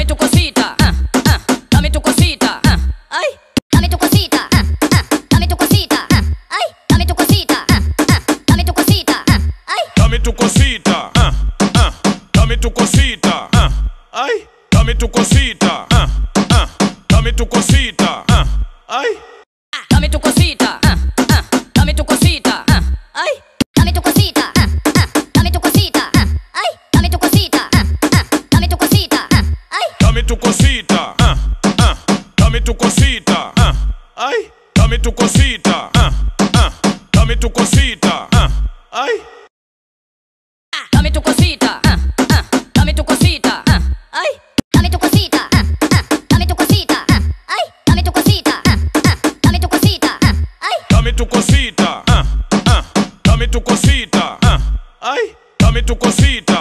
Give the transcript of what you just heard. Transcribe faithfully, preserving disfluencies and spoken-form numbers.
dame tu cosita, ah, ah, dame tu cosita, ah, ay, dame tu cosita, ah, ah, dame tu cosita, ah, ay, dame tu cosita, ah, ah, dame tu cosita, ah, ay, dame tu cosita, ah, ah, dame tu cosita, ah, ay, dame tu cosita, ah, ah, dame tu cosita, ah, ay, dame tu cosita, ah, ah, dame tu cosita, ah, ay, dame tu cosita, ah, ah, dame tu cosita, ah, ay, dame tu cosita, ah, ah, dame tu cosita, ah, ay, dame tu cosita, ah, ah, dame tu cosita, ah, ay, dame tu cosita, ah, ah, dame tu cosita, ah, ay, dame tu cosita, ah, ah, dame tu cosita, ah, ay, dame tu cosita, ah, ah, dame tu cosita, ah, ay, dame tu cosita, ah, ah, dame tu cosita, ah, ay, dame tu cosita, ah, ah, dame tu cosita, ah, ay, dame tu cosita.